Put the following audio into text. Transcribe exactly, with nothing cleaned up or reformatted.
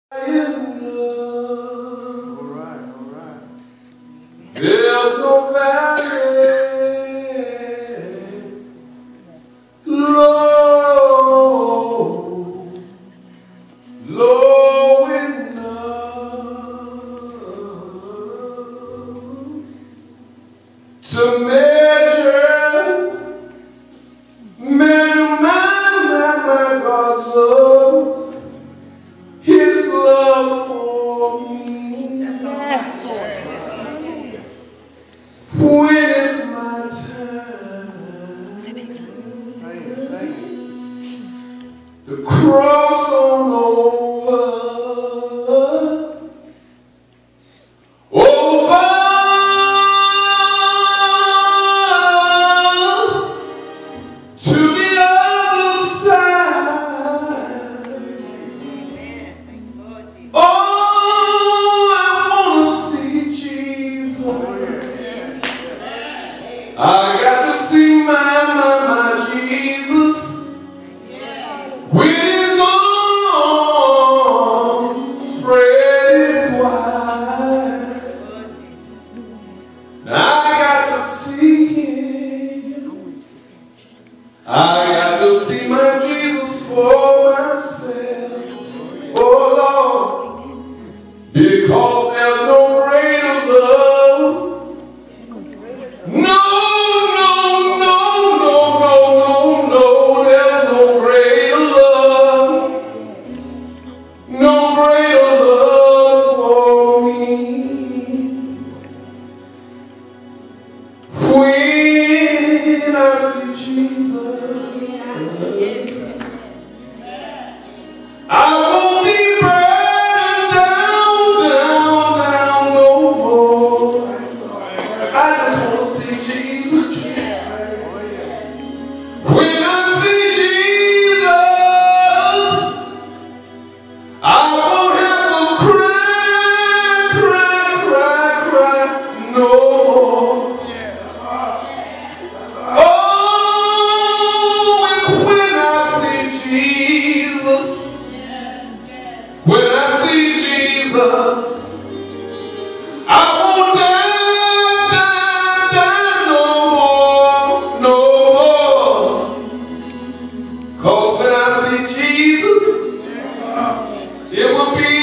in love. All right, all right. There's no valley low, low enough to measure, measure my, my, my God's love. His love for me. That's all right. When it's my time to cross on over, over to the other side. Oh, I want to see Jesus. I got to see my, my, my Jesus with his arms spread wide. I got to see him. I got to see my Jesus for myself. Oh Lord, because there's no greater love. No. When I see Jesus, I won't be burdened down, down, down no more. I just want to see Jesus. When I see Jesus, I won't have to cry, cry, cry, cry no more. When I see Jesus, I won't die, die, die no more, no more. 'Cause when I see Jesus, it will be